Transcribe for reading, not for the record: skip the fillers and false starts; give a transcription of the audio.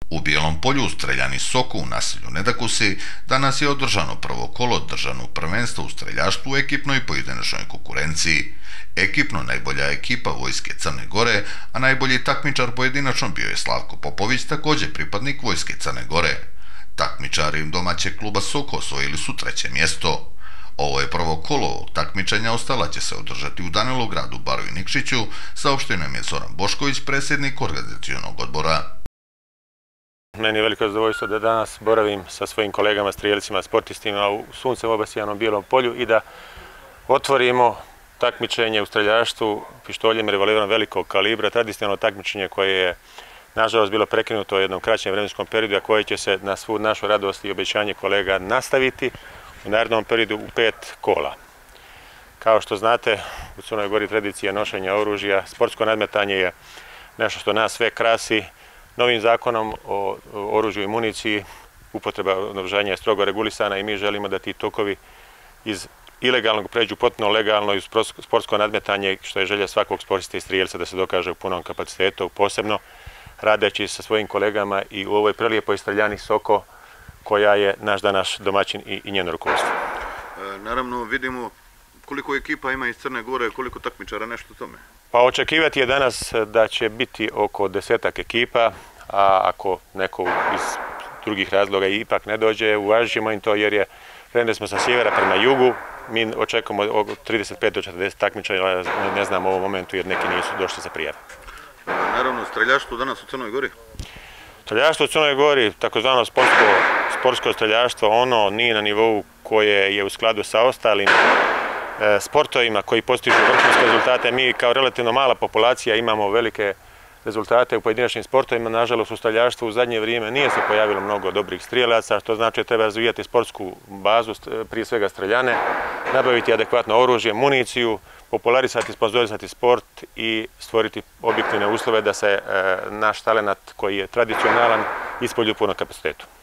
U Bijelom Polju u streljani Soko u naselju Nedakusi danas je održano prvo kolo državnog prvenstva u streljaštvu u ekipnoj i pojedinačnoj konkurenciji. Ekipno najbolja ekipa Vojske Crne Gore, a najbolji takmičar pojedinačno bio je Slavko Popović, također pripadnik Vojske Crne Gore. Takmičari domaćeg kluba Soko osvojili su 3. mjesto. Ovo je prvo kolo ovog takmičenja, ostala će se održati u Danilovgradu, Baru i Nikšiću, saopštio nam je Zoran Bošković, predsjednik organizacionog odbora. Meni je veliko zadovoljstvo da danas boravim sa svojim kolegama, strijelcima, sportistima u suncem obasijanom Bijelom Polju i da otvorimo takmičenje u streljaštvu pištoljem i revolverom velikog kalibra, tradicionalno takmičenje koje je nažalost bilo prekinuto u jednom kraćem vremenskom periodu, a koje će se na svu našu radost i obećanje kolega nastaviti u narednom periodu u 5 kola. Kao što znate, u Crnoj Gori tradicija nošenja oružja, sportsko nadmetanje je nešto što nas sve krasi. Novim zakonom o oružju i municiji upotreba naoružanja je strogo regulisana i mi želimo da ti tokovi iz ilegalnog pređu potpuno legalno i sportsko nadmetanje, što je želja svakog sportista i strijelca da se dokaže u punom kapacitetu, posebno radeći sa svojim kolegama i u ovoj prelijepoj streljani Soko, koja je naš domaćin i njeno rukovodstvo. Naravno, vidimo koliko ekipa ima iz Crne Gore, koliko takmičara, nešto o tome. Pa očekivati je danas da će biti oko 10-ak ekipa, a ako neko iz drugih razloga ipak ne dođe, uvažit ćemo im to jer krenuli smo sa sjevera prema jugu, mi očekujemo 35 do 40 takmičara, ne znam u ovom momentu jer neki nisu došli za prijave. Naravno, streljaštvo danas u Crnoj Gori? Streljaštvo u Crnoj Gori, takozvano sportsko streljaštvo, ono nije na nivou koje je u skladu sa ostalim sportovima koji postižu vrhunske rezultate. Mi kao relativno mala populacija imamo velike rezultate u pojedinačnim sportovima. Nažalost, u streljaštvu u zadnje vrijeme nije se pojavilo mnogo dobrih strijelaca, što znači da treba razvijati sportsku bazu, prije svega streljane, nabaviti adekvatno oružje, municiju, popularisati, sponzorisati sport i stvoriti objektivne uslove da se naš talenat koji je tradicionalan ispolji u punom kapacitetu.